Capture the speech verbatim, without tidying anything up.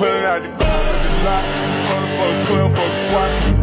Pulling out the gun with the lot. Trying to fuck twelve, fuck swat.